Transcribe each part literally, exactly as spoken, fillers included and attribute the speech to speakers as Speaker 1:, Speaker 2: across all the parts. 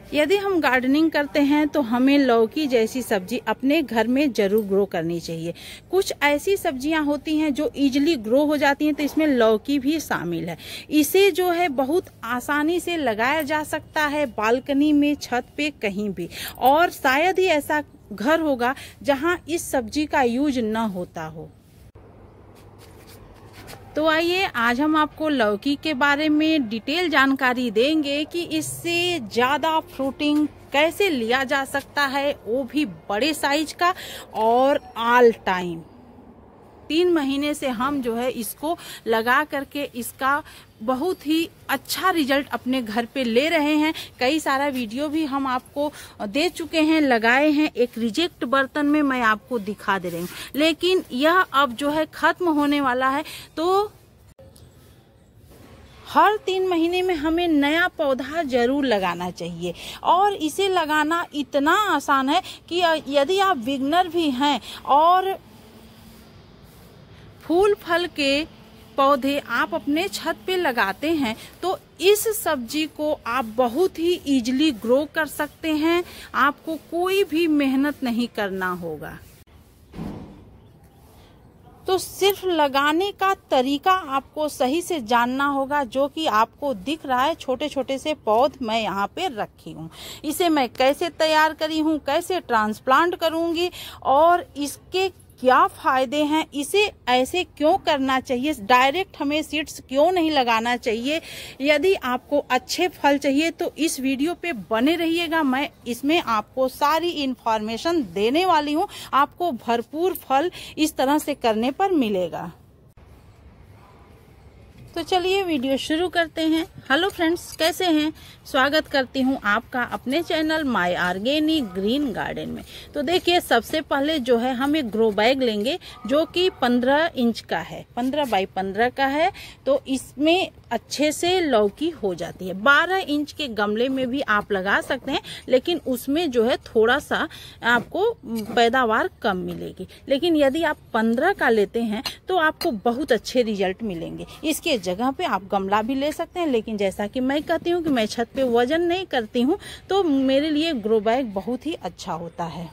Speaker 1: यदि हम गार्डनिंग करते हैं तो हमें लौकी जैसी सब्जी अपने घर में जरूर ग्रो करनी चाहिए। कुछ ऐसी सब्जियां होती हैं जो इजीली ग्रो हो जाती हैं, तो इसमें लौकी भी शामिल है। इसे जो है बहुत आसानी से लगाया जा सकता है बालकनी में, छत पे, कहीं भी। और शायद ही ऐसा घर होगा जहां इस सब्जी का यूज न होता हो। तो आइए आज हम आपको लौकी के बारे में डिटेल जानकारी देंगे कि इससे ज़्यादा फ्रूटिंग कैसे लिया जा सकता है, वो भी बड़े साइज का और ऑल टाइम। तीन महीने से हम जो है इसको लगा करके इसका बहुत ही अच्छा रिजल्ट अपने घर पे ले रहे हैं। कई सारा वीडियो भी हम आपको दे चुके हैं, लगाए हैं। एक रिजेक्ट बर्तन में मैं आपको दिखा दे रही हूँ, लेकिन यह अब जो है खत्म होने वाला है। तो हर तीन महीने में हमें नया पौधा जरूर लगाना चाहिए और इसे लगाना इतना आसान है कि यदि आप बिगनर भी हैं और फूल फल के पौधे आप अपने छत पे लगाते हैं तो इस सब्जी को आप बहुत ही इजीली ग्रो कर सकते हैं। आपको कोई भी मेहनत नहीं करना होगा। तो सिर्फ लगाने का तरीका आपको सही से जानना होगा, जो कि आपको दिख रहा है। छोटे छोटे से पौध मैं यहाँ पे रखी हूँ। इसे मैं कैसे तैयार करी हूँ, कैसे ट्रांसप्लांट करूँगी और इसके क्या फायदे हैं, इसे ऐसे क्यों करना चाहिए, डायरेक्ट हमें सीड्स क्यों नहीं लगाना चाहिए। यदि आपको अच्छे फल चाहिए तो इस वीडियो पे बने रहिएगा। मैं इसमें आपको सारी इंफॉर्मेशन देने वाली हूँ। आपको भरपूर फल इस तरह से करने पर मिलेगा। तो चलिए वीडियो शुरू करते हैं। हेलो फ्रेंड्स, कैसे हैं? स्वागत करती हूं आपका अपने channel my organic green garden में। तो देखिए, सबसे पहले जो है हम एक ग्रो बैग लेंगे जो कि पंद्रह इंच का है, पंद्रह बाई पंद्रह का है। तो इसमें अच्छे से लौकी हो जाती है। बारह इंच के गमले में भी आप लगा सकते हैं, लेकिन उसमें जो है थोड़ा सा आपको पैदावार कम मिलेगी। लेकिन यदि आप पंद्रह का लेते हैं तो आपको बहुत अच्छे रिजल्ट मिलेंगे। इसके जगह पे आप गमला भी ले सकते हैं, लेकिन जैसा कि मैं कहती हूँ कि मैं छत पे वजन नहीं करती हूँ, तो मेरे लिए ग्रो बैग बहुत ही अच्छा होता है।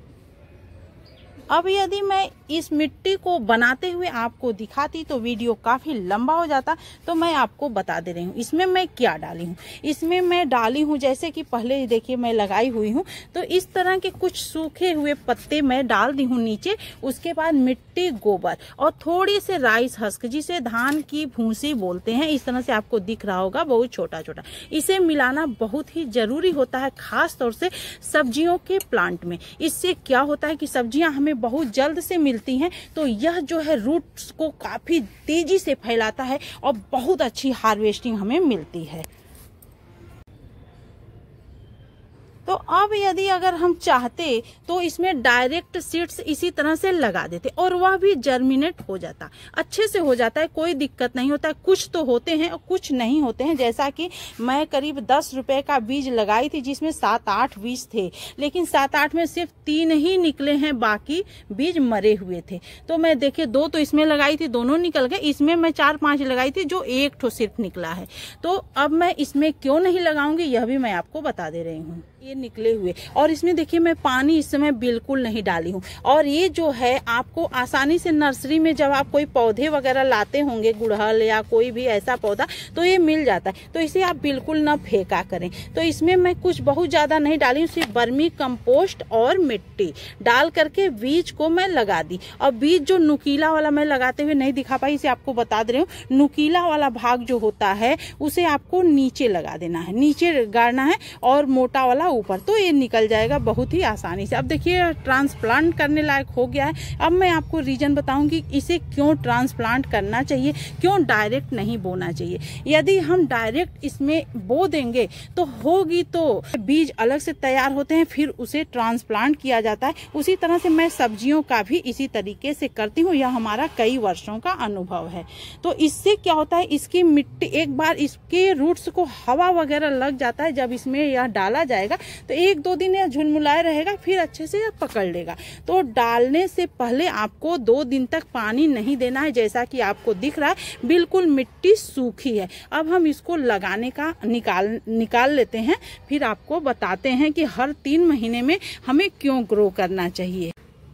Speaker 1: अब यदि मैं इस मिट्टी को बनाते हुए आपको दिखाती तो वीडियो काफी लंबा हो जाता, तो मैं आपको बता दे रही हूँ इसमें मैं क्या डाली हूँ। इसमें मैं डाली हूँ, जैसे कि पहले देखिए मैं लगाई हुई हूँ, तो इस तरह के कुछ सूखे हुए पत्ते मैं डाल दी हूँ नीचे। उसके बाद मिट्टी, गोबर और थोड़ी से राइस हस्क, जिसे धान की भूसी बोलते हैं, इस तरह से आपको दिख रहा होगा, बहुत छोटा छोटा। इसे मिलाना बहुत ही जरूरी होता है, खास तौर से सब्जियों के प्लांट में। इससे क्या होता है कि सब्जियां हमें बहुत जल्द से मिलती हैं, तो यह जो है रूट्स को काफी तेजी से फैलाता है और बहुत अच्छी हार्वेस्टिंग हमें मिलती है। तो अब यदि अगर हम चाहते तो इसमें डायरेक्ट सीड्स इसी तरह से लगा देते और वह भी जर्मिनेट हो जाता, अच्छे से हो जाता है, कोई दिक्कत नहीं होता है। कुछ तो होते हैं और कुछ नहीं होते हैं। जैसा कि मैं करीब दस रुपए का बीज लगाई थी जिसमें सात आठ बीज थे, लेकिन सात आठ में सिर्फ तीन ही निकले हैं, बाकी बीज मरे हुए थे। तो मैं देखिए दो तो इसमें लगाई थी, दोनों निकल गए। इसमें मैं चार पांच लगाई थी जो एक ठो सिर्फ निकला है। तो अब मैं इसमें क्यों नहीं लगाऊंगी यह भी मैं आपको बता दे रही हूँ। ये निकले हुए, और इसमें देखिए मैं पानी इस समय बिल्कुल नहीं डाली हूँ। और ये जो है आपको आसानी से नर्सरी में जब आप कोई पौधे वगैरह लाते होंगे, गुड़हल या कोई भी ऐसा पौधा, तो ये मिल जाता है। तो इसे आप बिल्कुल ना फेंका करें। तो इसमें मैं कुछ बहुत ज्यादा नहीं डाली हूँ, सिर्फ वर्मी कंपोस्ट और मिट्टी डाल करके बीज को मैं लगा दी। और बीज जो नुकीला वाला मैं लगाते हुए नहीं दिखा पाई, इसे आपको बता दे रही हूँ। नुकीला वाला भाग जो होता है उसे आपको नीचे लगा देना है, नीचे गाड़ना है, और मोटा वाला ऊपर, तो ये निकल जाएगा बहुत ही आसानी से। अब देखिए ट्रांसप्लांट करने लायक हो गया है। अब मैं आपको रीजन बताऊंगी इसे क्यों ट्रांसप्लांट करना चाहिए, क्यों डायरेक्ट नहीं बोना चाहिए। यदि हम डायरेक्ट इसमें बो देंगे तो होगी तो बीज अलग से तैयार होते हैं, फिर उसे ट्रांसप्लांट किया जाता है। उसी तरह से मैं सब्जियों का भी इसी तरीके से करती हूँ, यह हमारा कई वर्षों का अनुभव है। तो इससे क्या होता है, इसकी मिट्टी, एक बार इसके रूट्स को हवा वगैरह लग जाता है, जब इसमें यह डाला जाएगा तो एक दो दिन यह झुलमुलाया रहेगा, फिर अच्छे से यह पकड़ लेगा। तो डालने से पहले आपको दो दिन तक पानी नहीं देना है। जैसा कि आपको दिख रहा है बिल्कुल मिट्टी सूखी है। अब हम इसको लगाने का निकाल निकाल लेते हैं, फिर आपको बताते हैं कि हर तीन महीने में हमें क्यों ग्रो करना चाहिए।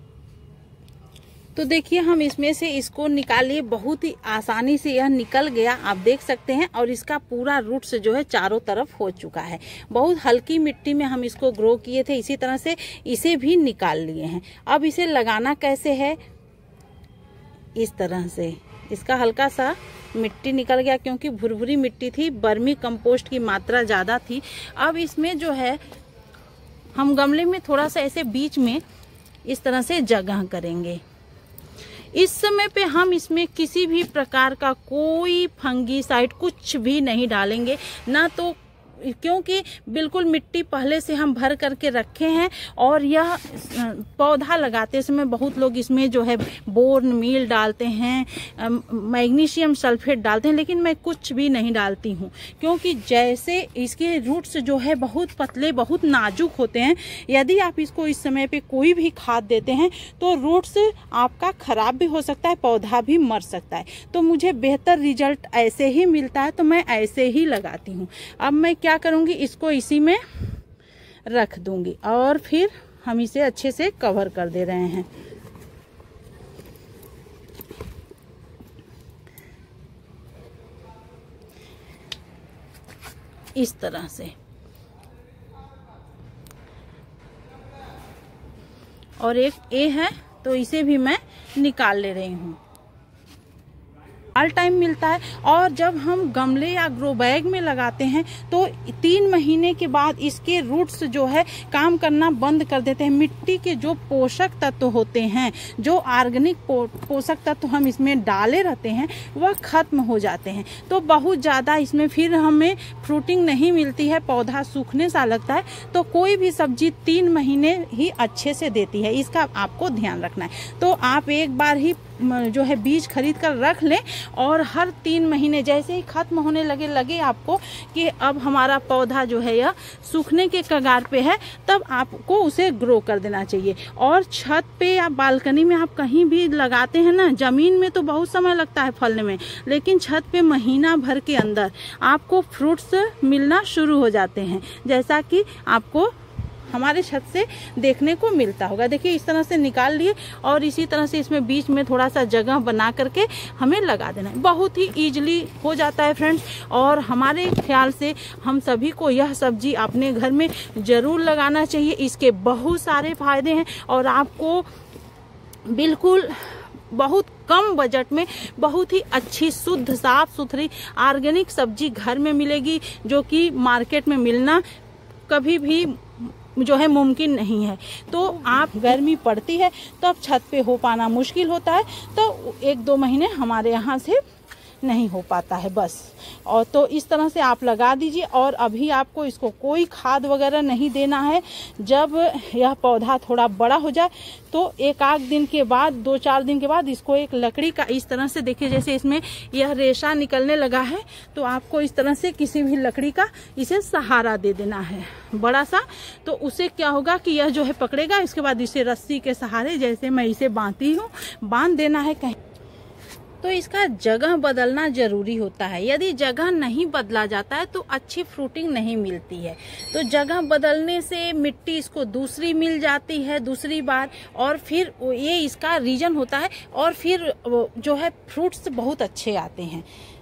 Speaker 1: तो देखिए हम इसमें से इसको निकालिए, बहुत ही आसानी से यह निकल गया, आप देख सकते हैं। और इसका पूरा रूट्स जो है चारों तरफ हो चुका है। बहुत हल्की मिट्टी में हम इसको ग्रो किए थे, इसी तरह से इसे भी निकाल लिए हैं। अब इसे लगाना कैसे है, इस तरह से इसका हल्का सा मिट्टी निकल गया, क्योंकि भुरभुरी मिट्टी थी, बर्मी कंपोस्ट की मात्रा ज़्यादा थी। अब इसमें जो है हम गमले में थोड़ा सा ऐसे बीच में इस तरह से जगह करेंगे। इस समय पे हम इसमें किसी भी प्रकार का कोई फंगीसाइड कुछ भी नहीं डालेंगे, ना तो क्योंकि बिल्कुल मिट्टी पहले से हम भर करके रखे हैं। और यह पौधा लगाते समय बहुत लोग इसमें जो है बोर्न मील डालते हैं, मैग्नीशियम सल्फेट डालते हैं, लेकिन मैं कुछ भी नहीं डालती हूँ, क्योंकि जैसे इसके रूट्स जो है बहुत पतले बहुत नाजुक होते हैं। यदि आप इसको इस समय पे कोई भी खाद देते हैं तो रूट्स आपका खराब भी हो सकता है, पौधा भी मर सकता है। तो मुझे बेहतर रिजल्ट ऐसे ही मिलता है, तो मैं ऐसे ही लगाती हूँ। अब मैं क्या करूंगी, इसको इसी में रख दूंगी और फिर हम इसे अच्छे से कवर कर दे रहे हैं। इस तरह से, और एक ए है तो इसे भी मैं निकाल ले रही हूँ। ऑल टाइम मिलता है। और जब हम गमले या ग्रो बैग में लगाते हैं तो तीन महीने के बाद इसके रूट्स जो है काम करना बंद कर देते हैं। मिट्टी के जो पोषक तत्व होते हैं, जो ऑर्गेनिक पो, पोषक तत्व हम इसमें डाले रहते हैं, वह खत्म हो जाते हैं। तो बहुत ज़्यादा इसमें फिर हमें फ्रूटिंग नहीं मिलती है, पौधा सूखने सा लगता है। तो कोई भी सब्जी तीन महीने ही अच्छे से देती है, इसका आपको ध्यान रखना है। तो आप एक बार ही जो है बीज खरीद कर रख लें, और हर तीन महीने जैसे ही खत्म होने लगे लगे आपको कि अब हमारा पौधा जो है यह सूखने के कगार पे है, तब आपको उसे ग्रो कर देना चाहिए। और छत पे या बालकनी में आप कहीं भी लगाते हैं ना, जमीन में तो बहुत समय लगता है फलने में, लेकिन छत पे महीना भर के अंदर आपको फ्रूट्स मिलना शुरू हो जाते हैं, जैसा कि आपको हमारे छत से देखने को मिलता होगा। देखिए इस तरह से निकाल लिए, और इसी तरह से इसमें बीच में थोड़ा सा जगह बना करके हमें लगा देना है। बहुत ही इजीली हो जाता है फ्रेंड्स। और हमारे ख्याल से हम सभी को यह सब्जी अपने घर में जरूर लगाना चाहिए। इसके बहुत सारे फायदे हैं, और आपको बिल्कुल बहुत कम बजट में बहुत ही अच्छी शुद्ध साफ सुथरी ऑर्गेनिक सब्जी घर में मिलेगी, जो कि मार्केट में मिलना कभी भी जो है मुमकिन नहीं है। तो आप गर्मी पड़ती है तो अब छत पे हो पाना मुश्किल होता है, तो एक दो महीने हमारे यहाँ से नहीं हो पाता है बस। और तो इस तरह से आप लगा दीजिए, और अभी आपको इसको कोई खाद वगैरह नहीं देना है। जब यह पौधा थोड़ा बड़ा हो जाए तो एक आध दिन के बाद, दो चार दिन के बाद इसको एक लकड़ी का इस तरह से, देखिए जैसे इसमें यह रेशा निकलने लगा है, तो आपको इस तरह से किसी भी लकड़ी का इसे सहारा दे देना है बड़ा सा। तो उससे क्या होगा कि यह जो है पकड़ेगा, इसके बाद इसे रस्सी के सहारे जैसे मैं इसे बांधती हूँ बांध देना है कहीं। तो इसका जगह बदलना जरूरी होता है। यदि जगह नहीं बदला जाता है तो अच्छी फ्रूटिंग नहीं मिलती है। तो जगह बदलने से मिट्टी इसको दूसरी मिल जाती है दूसरी बार, और फिर ये इसका रीजन होता है, और फिर जो है फ्रूट्स बहुत अच्छे आते हैं।